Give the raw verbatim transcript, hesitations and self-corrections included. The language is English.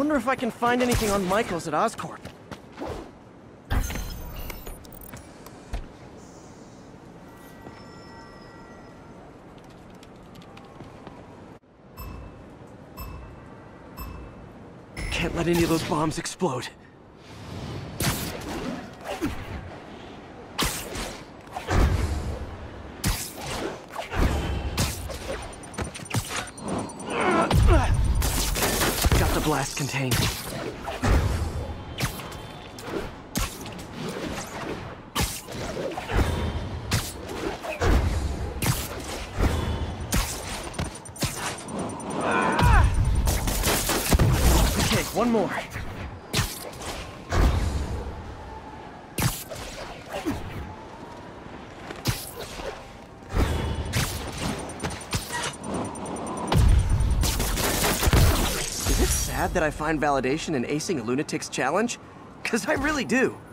Wonder if I can find anything on Michaels at Oscorp. Can't let any of those bombs explode. Got the blast contained. Okay, one more. Is it sad that I find validation in acing a lunatic's challenge? 'Cause I really do.